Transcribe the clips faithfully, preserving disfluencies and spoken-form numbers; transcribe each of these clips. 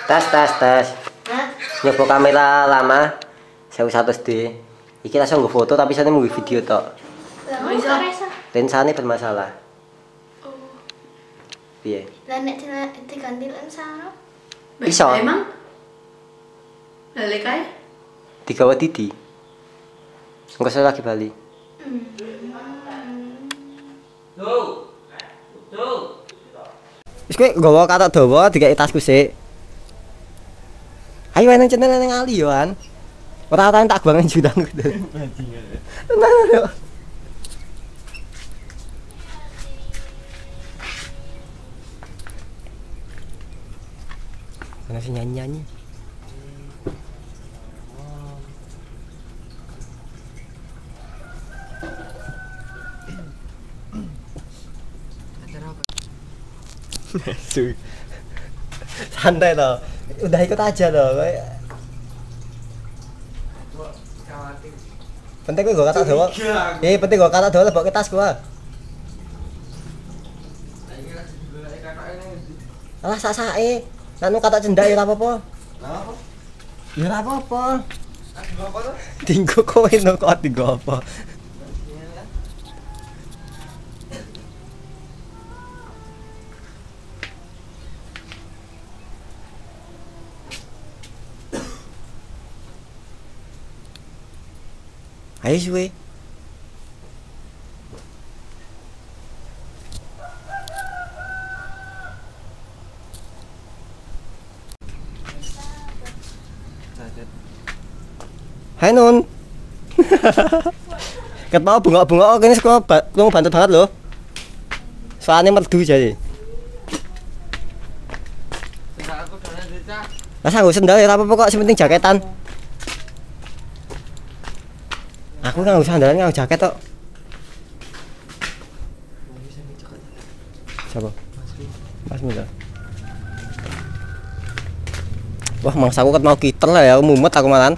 Tes tes tes. Nyoba kamera lama seribu seratus D. Iki langsung nggo foto tapi sane nggo video tok. Lah iso. Lensane bermasalah. Oh. Piye? Lah nek diganti lensa. Iso. Emang? Lele kae? Digawa Didi. Engko saya lagi bali. Tuh. Tuh. Wis kowe nggawa katok dawa dikai tasku sik. Ayo nang channel nang Ali yo an. Ora tau tak bangun judang gitu. Tenang yo. Mana sih nyanyi-nyanyi? Santai toh, udah ikut aja loh. Penting gue gak kata doa. Eh penting gue kata doa lebok ke tas gua. Alah sak sake. Nanu kata cendak ya apa-apa. Apa? Ya apa-apa. Tinggo kowe no kok tinggo apa? Ayo suwe. Hai Nun. Ket mau bunga-bunga kene saka lu bantu banget lho. Soalnya merdu jadi. Aku dolan desa. Lah sanggo sendal ya apa-apa kok, sing penting jaketan. Aku kan usah sandalan nganggo jaket tok. Siapa? Mas Mila. Wah, mangsaku ket mau kiter lah ya, mumet aku malan.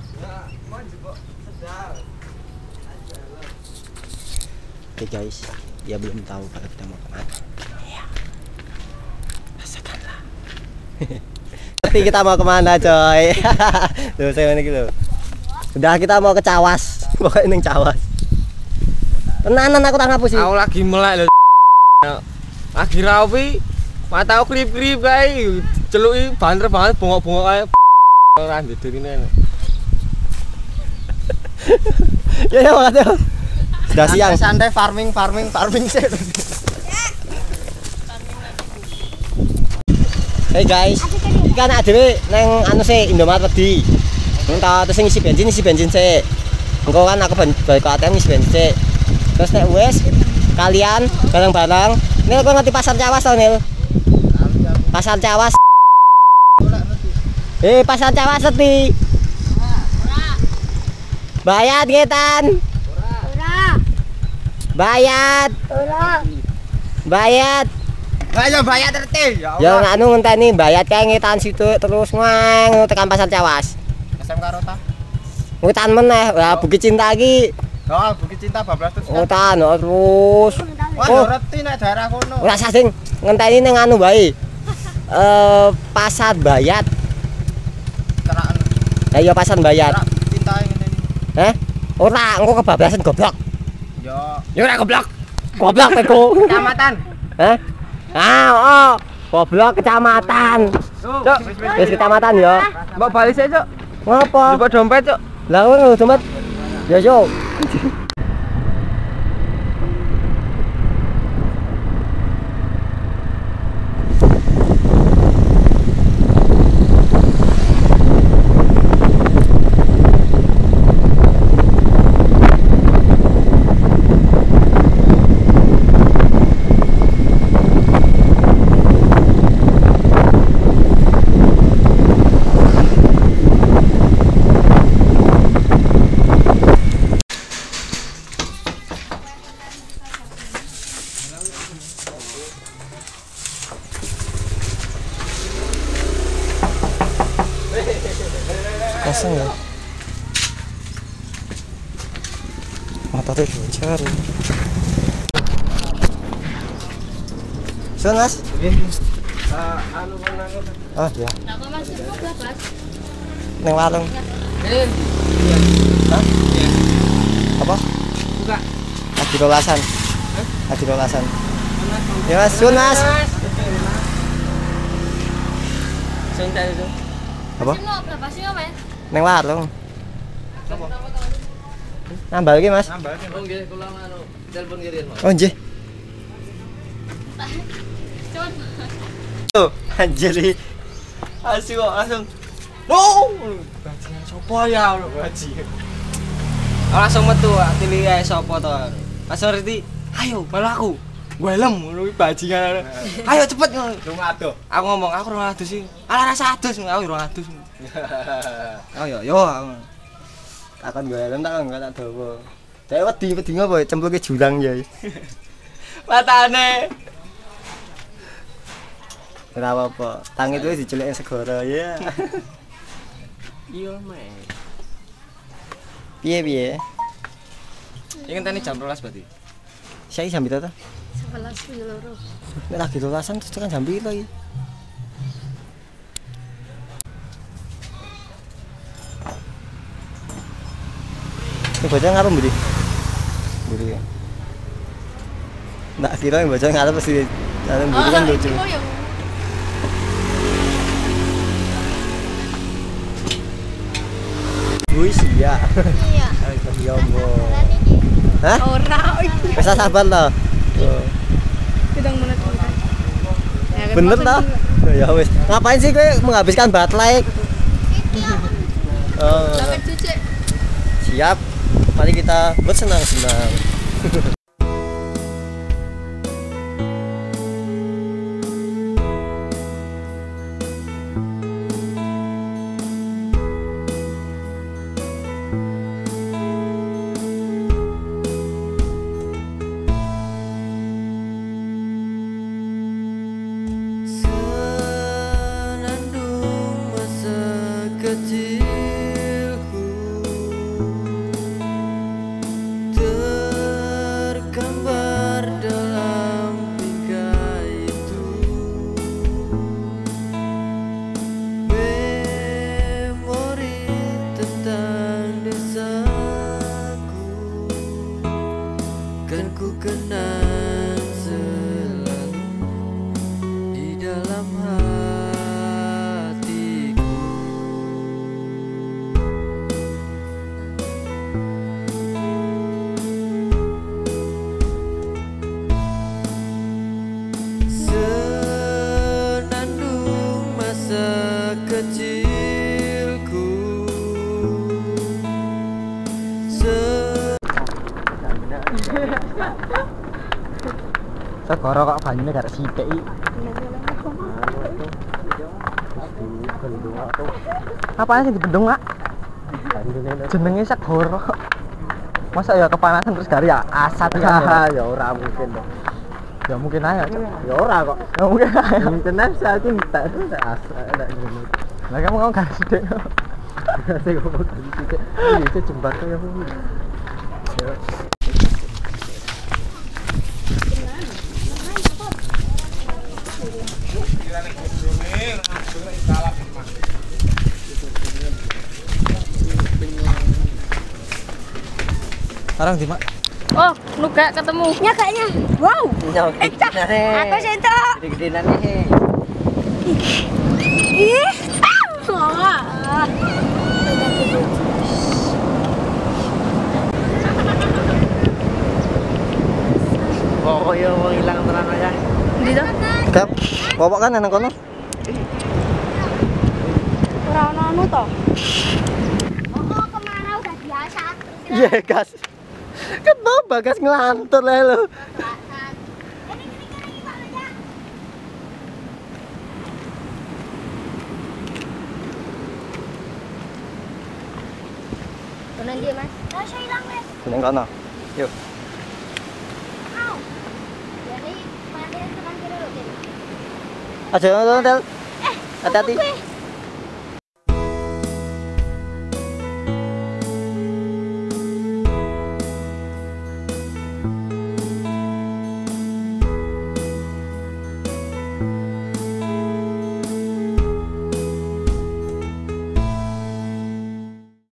Oke guys, dia belum tahu kalau kita mau kemana. Iya. Rasakanlah. Tapi kita mau kemana coy? Tuh saya ini gitu. Udah kita mau ke Cawas. Pokoknya neng Cawas. Tenanan aku tak ngapus sih. Aku lagi melek lho. Lagi rapi. Mata aku klip-klip kae. Celuki banter banget bongok-bongok kae. Ora ndedene. Ya ya makasih. Sudah siang. Santai farming farming farming sih. Hey guys. Iki kan adewe neng anu sih Indomaret wedi. Entah terus ngisi bensin ngisi bensin sih. Engko kan aku balik ke A T M ngisi bensin sih. Terus nek wes kalian bareng-bareng. Nil kok ngerti pasar Cawas to, Nil? Pasar Cawas. Eh, pasar Cawas ngerti. Bayat ngetan. Ora. Bayat. Ora. Bayat. Ayo bayar terti. Ya anu ngenteni bayat kae ngetan situ terus ngang tekan pasar Cawas. S M K Rota. Ngutan meneh, ya Bukit Cinta iki. Oh, Bukit Cinta bablas terus. Ngutan terus. Wah, Oh, ngerti nek daerah kono. ora sasing ngenteni ning anu bae. Eh pasar Bayat. Cerakan. Lah iya pasar Bayat. Cinta ngene iki. Heh? Ora, engko kebablasan goblok. Yo. Ya ora goblok. Goblok teko. Kecamatan. Heh? Ah, oh. Goblok kecamatan. Cuk, Wis kecamatan ya. mbok bali sik, Cuk. Ngopo? Lupa dompet, Cuk. Lah kowe nggo dompet. Ya yo. Kosong ya. Motornya bocor. Sun mas. anu kan anu. Oh iya. Nah, kok masih mau belas? Neng warung. Eh. Hah? Iya. Apa? Buka. Lagi rolasan. Lagi rolasan. Ya Mas, sun Mas. Sebentar itu. Apa? Sih mau berapa sih mau, Mas? Neng warung. Nambah lagi Mas. Nambah. Oh nggih, kula anu telepon kirim. Oh nggih. Cepet. Tuh, anjir. Asyik kok langsung. No! Bajingan sopo ya lho bajingan. Langsung metu, pilih ae sapa to. Langsung ngerti. Ayo, malu aku. Welem ngono iki bajingan. Ayo cepet ngono. Rumah aduh. Aku ngomong, aku rong adus sih. Alah rasa adus, aku rong adus. Oh yo yo. Takon gue lem takon gak tak dawa. Dek wedi wedi ngopo cemplungke jurang ya. Matane. Ora apa-apa. Tang itu diceluk segara ya. Iya, Mek. Piye-piye? Iki tani jam dua belas berarti. Saya jam piro to? sebelas loro. Nek lagi rolasan tekan jam piro iki? Ini bocah ngapa mburi? Mburi ya. Nggak kira yang bocah ngapa pasti ada mburi kan lucu. Wis iya. Iya. Ya Allah. Hah? Ora iki. Bisa sabar loh. Sedang menit. Bener toh? Ya wis. Ngapain sih kowe menghabiskan baterai? Oh. Sampai cuci. Siap. Mari kita bersenang-senang. Senandung masa kecilku tergambar dalam bingkai itu, memori tentang desaku kan ku kenang selalu di dalam hatiku. Senandung masa kecilku. Segara kok banyune gak sithik iki. Apaan sih dibendung, Mak? Jenenge segara. Masa ya kepanasan terus gari ya asat ya. Ya ora mungkin dong. Ya mungkin aja. Ya ora kok. Ya mungkin aja. Mungkin aja cinta itu asat ada gini. Lah kamu ngomong gak sithik. Saya ngomong gak sithik. Iki jembatan ya. Sekarang di Mak? Oh, nuga ketemu. Ya kayaknya. Wow. Eh, cak. Aku sentuh. Gede-gedean nih. Ih. Ah. Oh, ya mau hilang terang aja. Di to? Kap, bawa kan nang kono? Ora ono anu to. Oh, kemana udah biasa. Iya, gas. Kan bawa gas ngelantur lah lo. Tunan dia, Mas. Oh, saya hilang, Mas. Nang kono. Yuk. Au. Jadi, mana tekan kiri dulu, Jen. Aja nonton, Tel. Eh, Hati-hati. gue.